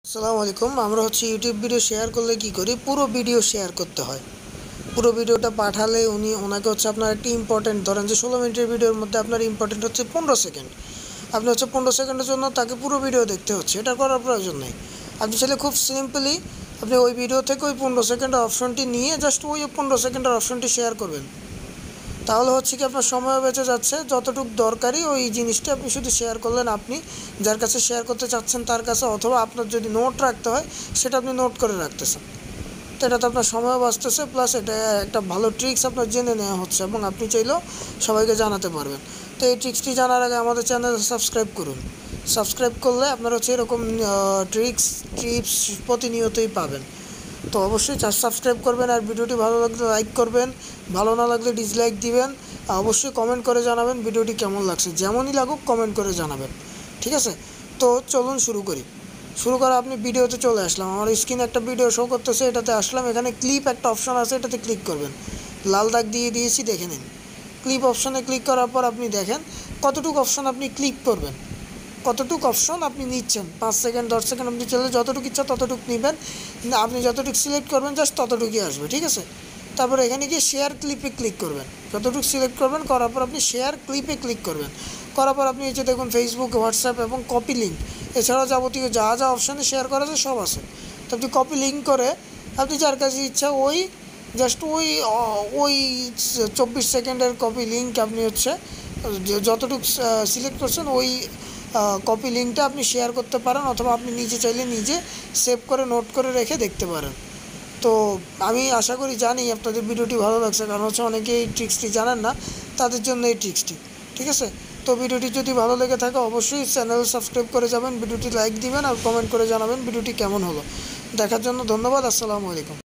আসসালামু আলাইকুম। আমরা ইউটিউব ভিডিও শেয়ার করলে কি করি, পুরো ভিডিও শেয়ার করতে হয়। পুরো ভিডিওটা পাঠালে ওনাকে আপনার একটি ইম্পর্টেন্ট, ধরেন যে 16 মিনিটের ভিডিওর মধ্যে আপনার ইম্পর্টেন্ট 15 সেকেন্ড। আপনি 15 সেকেন্ডের জন্য তাকে পুরো ভিডিও দেখতে হচ্ছে, এটা করার প্রয়োজন নেই। আপনি চাইলে খুব সিম্পলি আপনি ওই ভিডিও থেকে ওই 15 সেকেন্ডের অপশনটি নিয়ে জাস্ট ওই 15 সেকেন্ডের অপশনটি শেয়ার করবেন। তাহলে কি আপনার সময় বেঁচে যাচ্ছে, যতটুকু দরকারি ওই জিনিসটা আপনি শুধু শেয়ার করলেন, আপনি যার কাছে শেয়ার করতে চাচ্ছেন তার কাছে, অথবা আপনার যদি নোট রাখতে হয় সেটা আপনি নোট করে রাখতেছেন। তো এটাতে আপনার সময় বাঁচতেছে, প্লাস এটা একটা ভালো ট্রিক্স আপনার জেনে নেওয়া হচ্ছে এবং আপনি চাইলেও সবাইকে জানাতে পারবেন। তো এই ট্রিক্সটি জানার আগে আমাদের চ্যানেলে সাবস্ক্রাইব করুন। সাবস্ক্রাইব করলে আপনার এরকম টিপস প্রতিনিয়তই পাবেন। তো অবশ্যই সাবস্ক্রাইব করবেন, আর ভিডিওটি ভালো লাগলে লাইক করবেন, ভালো না লাগলে ডিসলাইক দিবেন। অবশ্যই কমেন্ট করে জানাবেন ভিডিওটি কেমন লাগছে, যেমনই লাগুক কমেন্ট করে জানাবেন, ঠিক আছে? তো চলুন শুরু করি। শুরু করা, আপনি ভিডিওতে চলে আসলাম, আমার স্ক্রিনে একটা ভিডিও শো করতেছে, এটাতে আসলাম। এখানে ক্লিপ একটা অপশন আছে, এটাতে ক্লিক করবেন। লাল দাগ দিয়ে দিয়েছি, দেখে নিন। ক্লিপ অপশনে ক্লিক করার পর আপনি দেখেন কতটুকু অপশন আপনি ক্লিক করবেন, কতটুকু অপশন আপনি নিচ্ছেন। 5 সেকেন্ড 10 সেকেন্ড আপনি চলে যতটুকু ইচ্ছা ততটুকু নেবেন। আপনি যতটুকু সিলেক্ট করবেন জাস্ট ততটুকুই আসবে, ঠিক আছে? তারপর এখানে গিয়ে শেয়ার ক্লিপে ক্লিক করবেন। যতটুকু সিলেক্ট করবেন, করার পর আপনি শেয়ার ক্লিপে ক্লিক করবেন। করার পর আপনি দেখুন ফেসবুক, হোয়াটসঅ্যাপ এবং কপি লিঙ্ক, এছাড়াও যাবতীয় যা যা অপশানে শেয়ার করা যায় সব আছে। তো আপনি কপি লিঙ্ক করে আপনি যার কাছে ইচ্ছা জাস্ট ওই 24 সেকেন্ডের কপি লিঙ্ক আপনি যতটুকু সিলেক্ট করছেন ওই কপি লিঙ্কটা আপনি শেয়ার করতে পারেন, অথবা আপনি নিজে চাইলে নিজে সেভ করে নোট করে রেখে দেখতে পারেন। তো আমি আশা করি জানি আপনাদের ভিডিওটি ভালো লাগছে, কারণ অনেকে এই ট্রিক্সটি জানেন না, তাদের জন্য এই ট্রিক্সটি, ঠিক আছে? তো ভিডিওটি যদি ভালো লেগে থাকে অবশ্যই চ্যানেল সাবস্ক্রাইব করে যাবেন, ভিডিওটি লাইক দিবেন আর কমেন্ট করে জানাবেন ভিডিওটি কেমন হলো। দেখার জন্য ধন্যবাদ। আসসালামু আলাইকুম।